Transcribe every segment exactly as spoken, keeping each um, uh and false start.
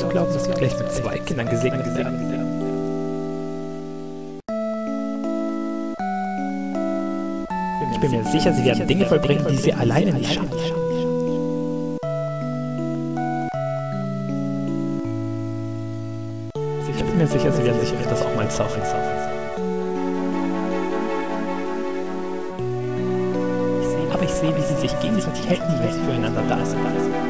glauben, dass wir gleich mit zwei Kindern gesegnet werden. Ich bin mir sicher, sie werden Dinge vollbringen, die sie alleine nicht schaffen. Ich bin mir sicher, sie werden sich das auch mal saufen. Aber ich sehe, wie sie sich gegenseitig helfen, weil sie füreinander da sind.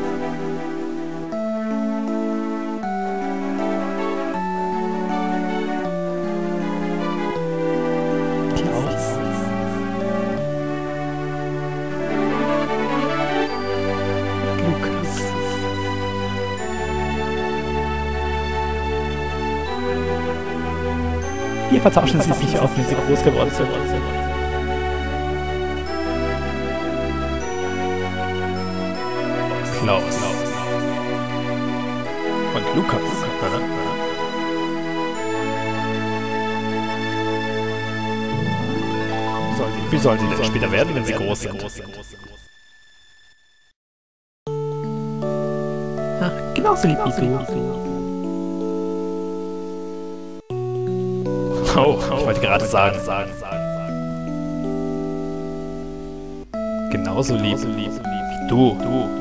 Hier vertauschen sie sich auf, wenn sie groß geworden sind. Klaus. Und Lukas. Wie sollen sie denn später werden, wenn sie groß sind? Ach, genauso lieb wie du. Oh, ich wollte gerade sagen, sagen, sagen. Genauso lieb, lieb, wie du. du.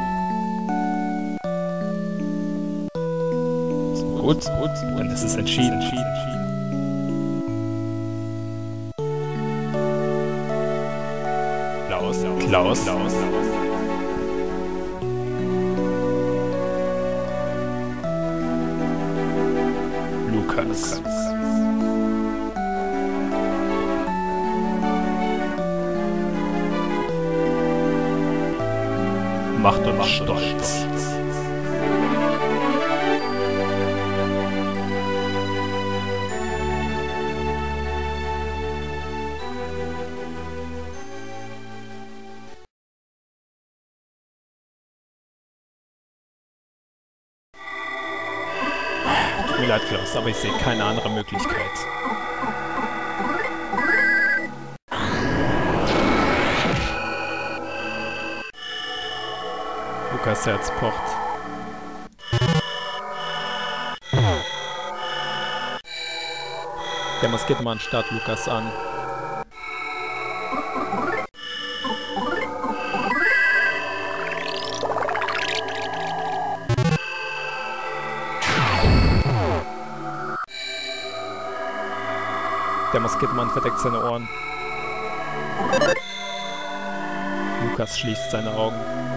Gut, gut, dann ist es entschieden. Klaus, Klaus, Klaus. Lukas. Macht uns stolz. Tut mir leid, Klaus, aber ich sehe keine andere Möglichkeit. Lukas Herz pocht. Der Moskitomann starrt Lukas an. Der Moskitomann verdeckt seine Ohren. Lukas schließt seine Augen.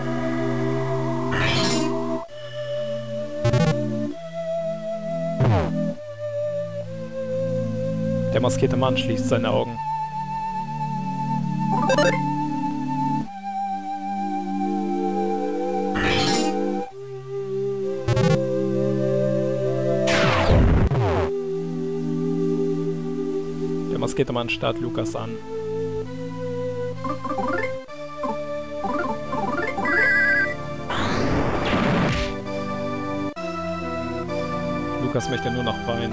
Der maskierte Mann schließt seine Augen. Der maskierte Mann starrt Lukas an. Lukas möchte nur noch weinen.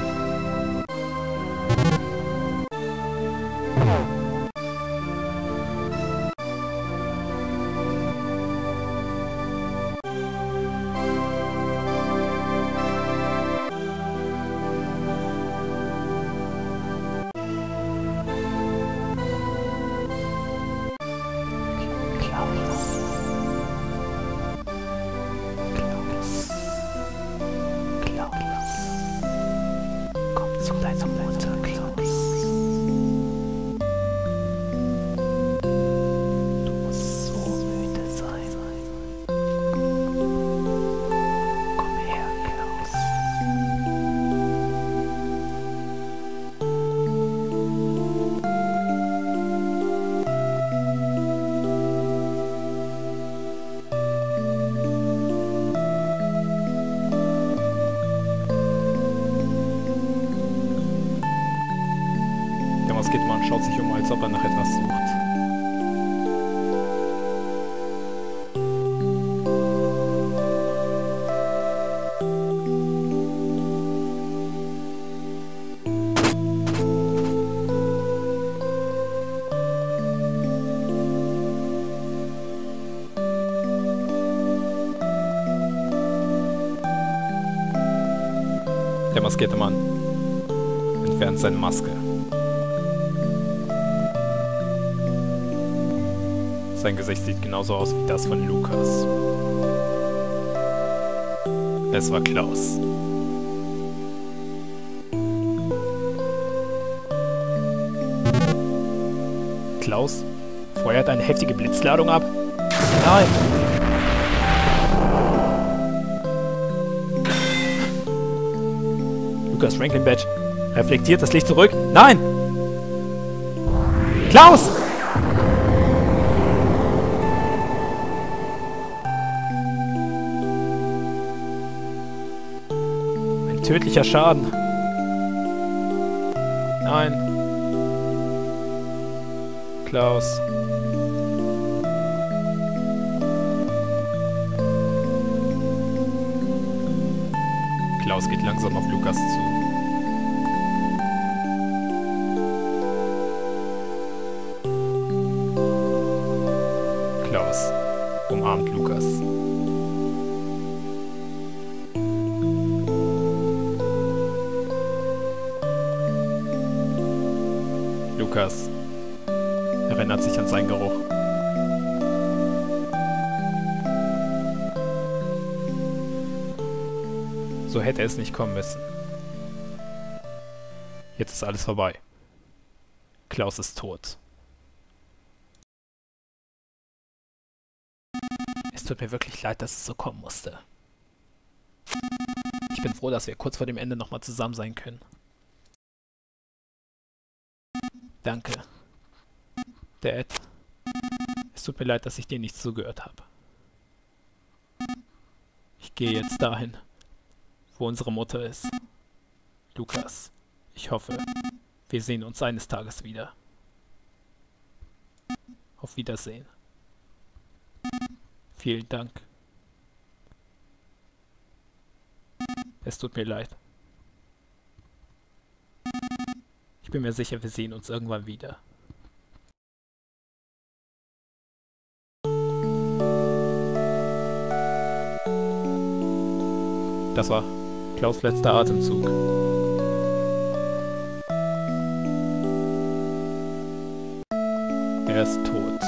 Zu deiner Mutter, Klaus. Du musst so müde sein. Komm her, Klaus. Der Moskitomann schaut sich um, als ob er nach etwas sucht. Der maskierte Mann entfernt seine Maske. Sein Gesicht sieht genauso aus wie das von Lukas. Es war Klaus. Klaus feuert eine heftige Blitzladung ab. Nein! Lukas Franklin Badge reflektiert das Licht zurück. Nein! Klaus! Ein tödlicher Schaden. Nein. Klaus. Klaus geht langsam auf Lukas zu. Klaus umarmt Lukas. Lukas erinnert sich an seinen Geruch. So hätte es nicht kommen müssen. Jetzt ist alles vorbei. Klaus ist tot. Es tut mir wirklich leid, dass es so kommen musste. Ich bin froh, dass wir kurz vor dem Ende nochmal zusammen sein können. Danke. Dad. Es tut mir leid, dass ich dir nicht zugehört habe. Ich gehe jetzt dahin, wo unsere Mutter ist. Lukas, ich hoffe, wir sehen uns eines Tages wieder. Auf Wiedersehen. Vielen Dank. Es tut mir leid. Ich bin mir sicher, wir sehen uns irgendwann wieder. Das war Klaus' letzter Atemzug. Er ist tot.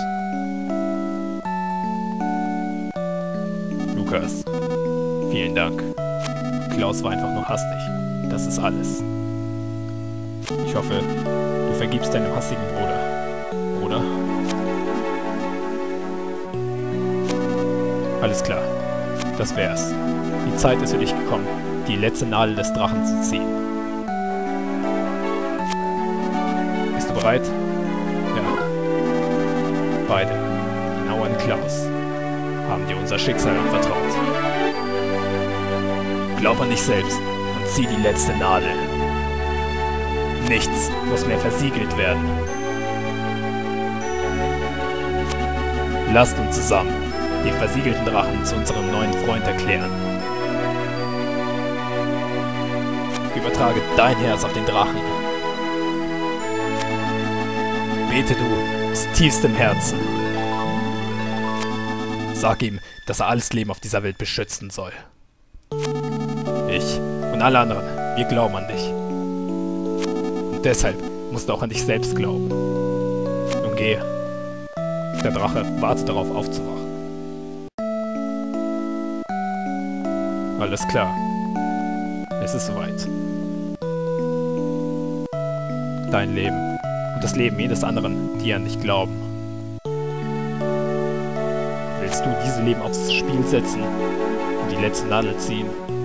Lukas, vielen Dank. Klaus war einfach nur hastig. Das ist alles. Ich hoffe, du vergibst deinem hastigen Bruder. Oder? Alles klar. Das wär's. Die Zeit ist für dich gekommen, die letzte Nadel des Drachen zu ziehen. Bist du bereit? Ja. Beide, genau an Klaus, haben dir unser Schicksal anvertraut. Glaub an dich selbst und zieh die letzte Nadel. Nichts muss mehr versiegelt werden. Lasst uns zusammen den versiegelten Drachen zu unserem neuen Freund erklären. Übertrage dein Herz auf den Drachen. Bete du aus tiefstem Herzen. Sag ihm, dass er alles Leben auf dieser Welt beschützen soll. Ich und alle anderen, wir glauben an dich. Und deshalb musst du auch an dich selbst glauben. Nun geh. Der Drache wartet darauf, aufzuwachen. Alles klar. Es ist soweit. Dein Leben und das Leben jedes anderen, die an dich glauben. Willst du diese Leben aufs Spiel setzen und die letzte Nadel ziehen?